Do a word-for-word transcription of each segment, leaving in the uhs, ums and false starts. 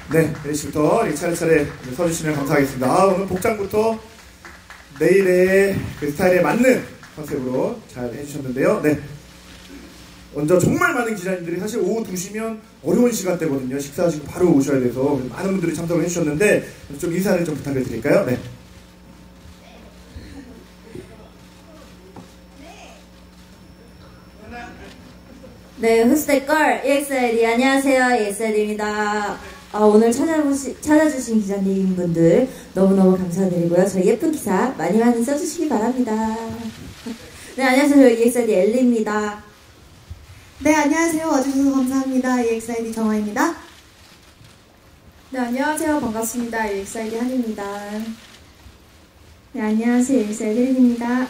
네, 내일부터 이렇게 차례차례 서주시면 감사하겠습니다. 아, 오늘 복장부터 내일의 그 스타일에 맞는 컨셉으로 잘 해주셨는데요. 네. 먼저 정말 많은 기자님들이 사실 오후 두 시면 어려운 시간대거든요. 식사하시고 바로 오셔야 돼서 많은 분들이 참석을 해주셨는데 좀 인사를 좀 부탁을 드릴까요? 네. 네, 후스데걸 이엑스아이디 안녕하세요, 이엑스아이디입니다. 아, 오늘 찾아보시, 찾아주신 기자님분들 너무너무 감사드리고요. 저희 예쁜 기사 많이 많이 써주시기 바랍니다. 네, 안녕하세요. 저희 이엑스아이디 엘리입니다. 네, 안녕하세요. 와주셔서 감사합니다. 이엑스아이디 정화입니다. 네, 안녕하세요. 반갑습니다. 이엑스아이디 한입니다. 네, 안녕하세요. 이엑스아이디 혜린입니다.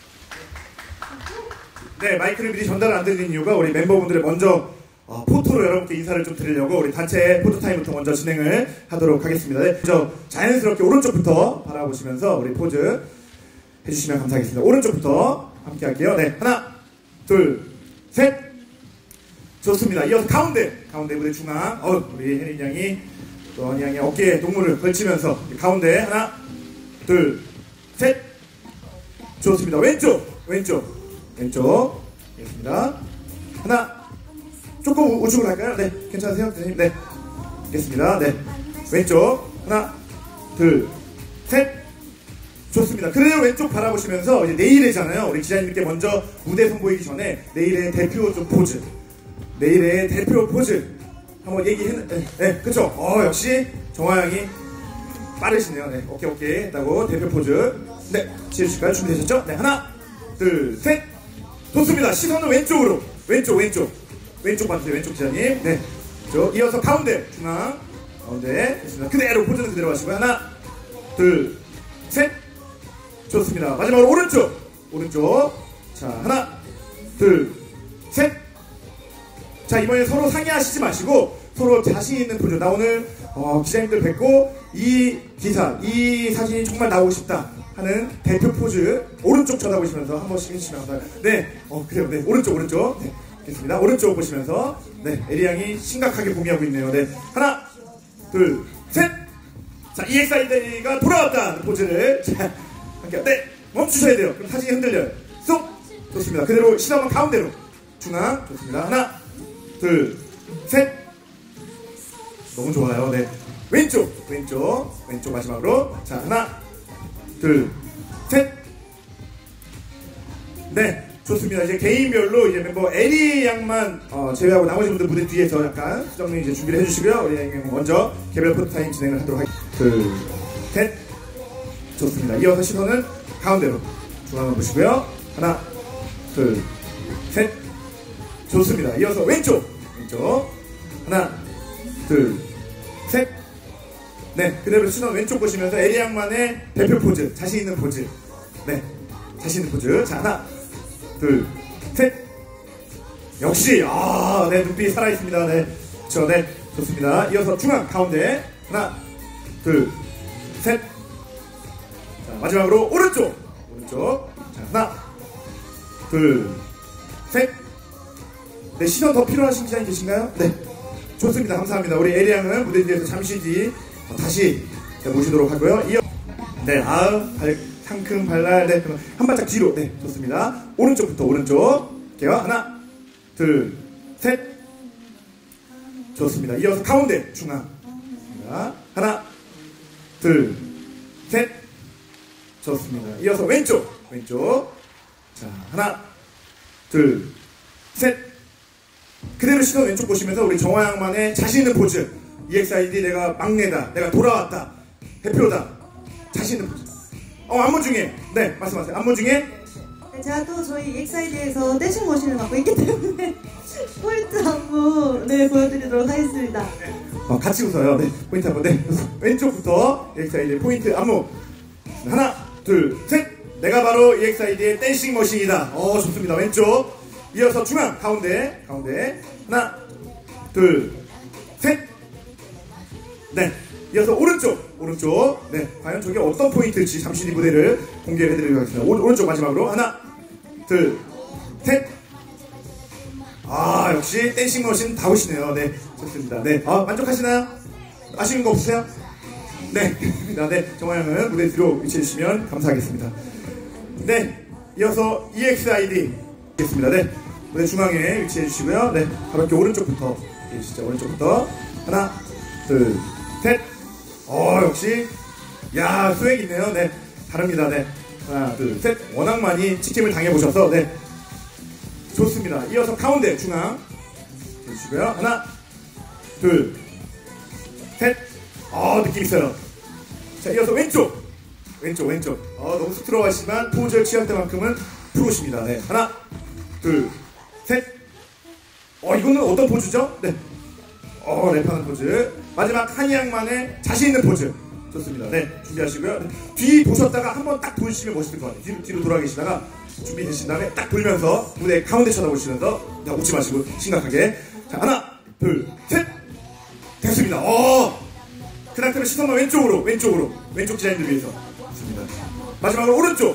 네, 마이크를 미리 전달을 안 드리는 이유가 우리 멤버분들의 먼저 어, 포토로 여러분께 인사를 좀 드리려고 우리 단체 포토타임부터 먼저 진행을 하도록 하겠습니다. 네, 먼저 자연스럽게 오른쪽부터 바라보시면서 우리 포즈 해주시면 감사하겠습니다. 오른쪽부터 함께 할게요. 네, 하나, 둘, 셋. 좋습니다. 이어서 가운데, 가운데 무대 중앙. 어, 우리 혜린 양이 또 언니 양이 어깨에 동물을 걸치면서 가운데 하나, 둘, 셋. 좋습니다. 왼쪽, 왼쪽. 왼쪽 알겠습니다. 하나 조금 우측으로 갈까요? 네, 괜찮으세요? 선생님? 네, 알겠습니다. 네, 왼쪽 하나 둘셋. 좋습니다. 그대로 왼쪽 바라보시면서 이제 내일이잖아요. 우리 기자님께 먼저 무대 선보이기 전에 내일의 대표 좀 포즈, 내일의 대표 포즈 한번 얘기했. 네, 네, 그쵸? 어, 역시 정화양이 빠르시네요. 네, 오케이 오케이 했다고 대표 포즈. 네, 지어주실까요? 준비되셨죠? 네, 하나 둘셋. 좋습니다. 시선은 왼쪽으로. 왼쪽, 왼쪽. 왼쪽 봐주세요. 왼쪽 기자님. 네. 저 이어서 가운데, 중앙. 가운데. 됐습니다. 그대로, 포즈는 그대로 하시고요. 하나, 둘, 셋. 좋습니다. 마지막으로 오른쪽. 오른쪽. 자, 하나, 둘, 셋. 자, 이번에 서로 상의하시지 마시고, 서로 자신 있는 포즈. 나 오늘, 어, 기자님들 뵙고, 이 기사, 이 사진이 정말 나오고 싶다 하는 대표 포즈 오른쪽 쳐다보시면서 한 번씩 해주시면 감사합니다. 네, 어 그래요. 네, 오른쪽 오른쪽. 네, 알겠습니다. 오른쪽 보시면서 네, 에리 양이 심각하게 고민하고 있네요. 네, 하나, 둘, 셋. 자, 이엑스아이디가 돌아왔다 포즈를 자, 함께. 네, 멈추셔야 돼요. 그럼 사진이 흔들려요. 쏙. 좋습니다. 그대로 시선은 가운데로. 중앙. 좋습니다. 하나, 둘, 셋. 너무 좋아요. 네, 왼쪽, 왼쪽, 왼쪽 마지막으로. 자, 하나. 둘, 셋. 네, 좋습니다. 이제 개인별로 이제 멤버 에리 양만 어, 제외하고 나머지 분들 무대 뒤에서 약간 수정리 이제 준비를 해주시고요. 우리 양 먼저 개별 포토타임 진행을 하도록 하겠습니다. 둘, 셋. 좋습니다. 이어서 시선은 가운데로 중앙을 보시고요. 하나, 둘, 셋. 좋습니다. 이어서 왼쪽, 왼쪽. 하나, 둘, 셋. 네, 그대로 시선 왼쪽 보시면서 에리 양만의 대표 포즈, 자신 있는 포즈. 네, 자신 있는 포즈. 자, 하나, 둘, 셋. 역시, 아, 네, 눈빛이 살아있습니다. 네, 그렇죠. 네, 좋습니다. 이어서 중앙, 가운데. 하나, 둘, 셋. 자, 마지막으로 오른쪽, 오른쪽. 자, 하나, 둘, 셋. 네, 시선 더 필요하신 기자님 계신가요? 네, 좋습니다. 감사합니다. 우리 에리 양은 무대 뒤에서 잠시 뒤 다시 모시도록 하고요. 이어 네, 아우 발, 상큼 발랄. 네, 한 발짝 뒤로. 네, 좋습니다. 오른쪽부터 오른쪽. 게요. 하나, 둘, 셋. 좋습니다. 이어서 가운데 중앙. 좋습니다. 하나, 둘, 셋. 좋습니다. 이어서 왼쪽, 왼쪽. 자, 하나, 둘, 셋. 그대로 시선 왼쪽 보시면서 우리 정화양만의 자신 있는 포즈. 이엑스아이디 내가 막내다, 내가 돌아왔다, 대표다, 자신 있는 포즈. 어, 안무 중에. 네, 말씀하세요. 안무 중에. 네, 제가 또 저희 이엑스아이디에서 댄싱 머신을 맡고 있기 때문에 포인트 안무 네, 보여드리도록 하겠습니다. 네. 어, 같이 웃어요. 네, 포인트 안무. 네, 왼쪽부터 이엑스아이디 포인트 안무. 하나, 둘, 셋. 내가 바로 이엑스아이디의 댄싱 머신이다. 어, 좋습니다. 왼쪽. 이어서 중앙, 가운데, 가운데. 하나, 둘, 셋. 네, 이어서 오른쪽, 오른쪽. 네, 과연 저게 어떤 포인트일지 잠시 뒤 무대를 공개해드리도록 하겠습니다. 오, 오른쪽 마지막으로 하나, 둘, 셋. 아, 역시 댄싱머신 다우시네요. 네, 좋습니다. 네, 아, 만족하시나요? 아시는 거 없으세요? 네. 네. 정화양은 무대 뒤로 위치해 주시면 감사하겠습니다. 네. 이어서 이엑스아이디 하겠습니다. 네. 무대 중앙에 위치해 주시고요. 네. 가볍게 오른쪽부터 진짜 오른쪽부터 하나, 둘, 셋. 어, 역시 야, 스웩 있네요. 네. 다릅니다. 네. 하나, 둘, 셋. 워낙 많이 치킨을 당해보셔서 네. 좋습니다. 이어서 가운데 중앙 해주시고요. 하나, 둘, 셋. 어, 느낌 있어요. 자, 이어서 왼쪽. 왼쪽, 왼쪽. 어, 너무 쑥스러워하시지만 포즈를 취할 때만큼은 프로십니다. 네. 하나, 둘, 셋. 어, 이거는 어떤 포즈죠? 네. 어, 랩하는 포즈. 마지막 한이양만의 자신 있는 포즈. 좋습니다. 네. 준비하시고요. 네. 뒤 보셨다가 한번 딱 보시면 멋있을 것 같아요. 뒤로, 뒤로 돌아 계시다가 준비되신 다음에 딱 돌면서 무대 가운데 쳐다보시면서 자, 웃지 마시고 심각하게. 자, 하나, 둘, 셋. 됐습니다. 어. 그 상태로 시선만 왼쪽으로, 왼쪽으로. 왼쪽 디자인들 위해서. 좋습니다. 마지막으로 오른쪽.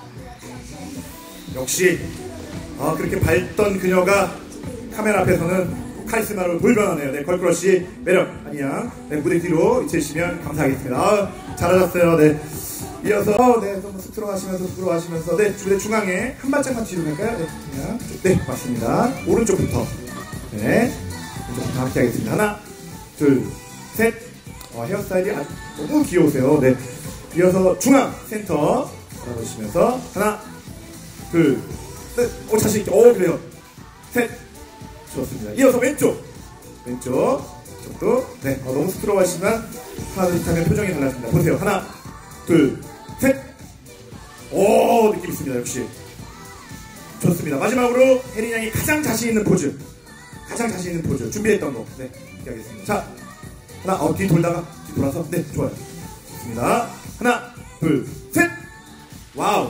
역시 아, 그렇게 밝던 그녀가 카메라 앞에서는 카리스마로 돌변하네요. 네, 걸크러쉬 매력 한이양. 네, 무대 뒤로 위치해주시면 감사하겠습니다. 아, 잘하셨어요. 네. 이어서 어, 네, 좀 쑥스러워하시면서 부끄러워하시면서 네, 무대 중앙에 한 발짝만 뒤로 갈까요? 네, 그냥 네, 맞습니다. 오른쪽부터 네, 오른쪽부터 함께 하겠습니다. 하나, 둘, 셋. 어, 헤어스타일이 아주 너무 귀여우세요. 네. 이어서 중앙 센터 바라보시면서 하나, 둘, 셋. 오, 자신있게. 오, 그래요. 셋. 좋습니다. 이어서 왼쪽. 왼쪽. 이쪽도. 네. 어, 너무 쑥스러워하시지만 하나, 둘, 셋 하면 표정이 달라집니다. 보세요. 하나, 둘, 셋. 오, 느낌 있습니다. 역시. 좋습니다. 마지막으로 혜린 양이 가장 자신 있는 포즈. 가장 자신 있는 포즈. 준비했던 거. 네. 이렇게 하겠습니다. 자. 하나, 어, 뒤 돌다가, 뒤 돌아서. 네. 좋아요. 좋습니다. 하나, 둘, 셋. 와우.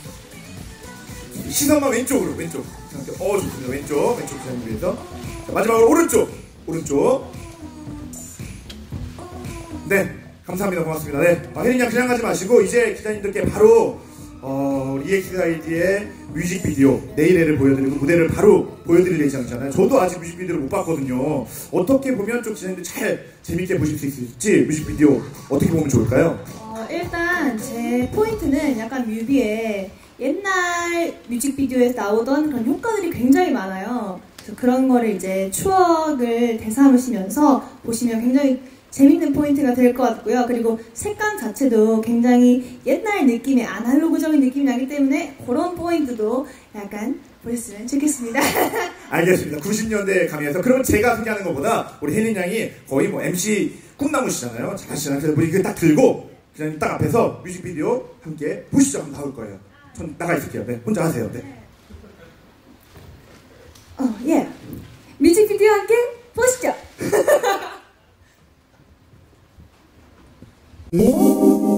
시선만 왼쪽으로, 왼쪽. 어, 좋습니다. 왼쪽, 왼쪽 디자인을 위해서. 자, 마지막으로 오른쪽, 오른쪽. 네, 감사합니다. 고맙습니다. 네, 아, 혜린 양 그냥 가지 마시고 이제 기자님들께 바로 어, 이엑스아이디의 뮤직비디오 내일애를 보여드리고 무대를 바로 보여드릴 예정이잖아요. 저도 아직 뮤직비디오를 못 봤거든요. 어떻게 보면 좀 기자님들 잘 재밌게 보실 수 있을지 뮤직비디오 어떻게 보면 좋을까요? 어, 일단 제 포인트는 약간 뮤비에 옛날 뮤직비디오에서 나오던 그런 효과들이 굉장히 많아요. 그래서 그런 거를 이제 추억을 되살으시면서 보시면 굉장히 재밌는 포인트가 될 것 같고요. 그리고 색감 자체도 굉장히 옛날 느낌의 아날로그적인 느낌이 나기 때문에 그런 포인트도 약간 보셨으면 좋겠습니다. 알겠습니다. 구십 년대 감이어서 그러면 제가 소개하는 것보다 우리 혜린 양이 거의 뭐 엠씨 꿈나무시잖아요. 잘하시잖아요. 그래서 우리 이거 딱 들고 기자님 딱 앞에서 뮤직비디오 함께 보시죠. 한번 나올 거예요. 전 나가 있을게요. 네, 혼자 하세요. 네. 어, 예. 뮤직비디오 함께 보시죠. 오.